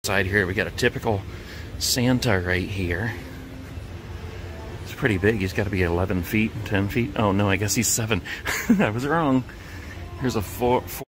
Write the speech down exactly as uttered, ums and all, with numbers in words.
side here, we got a typical Santa right here. It's pretty big. He's got to be eleven feet, ten feet. Oh no, I guess he's seven. I was wrong. Here's a four, four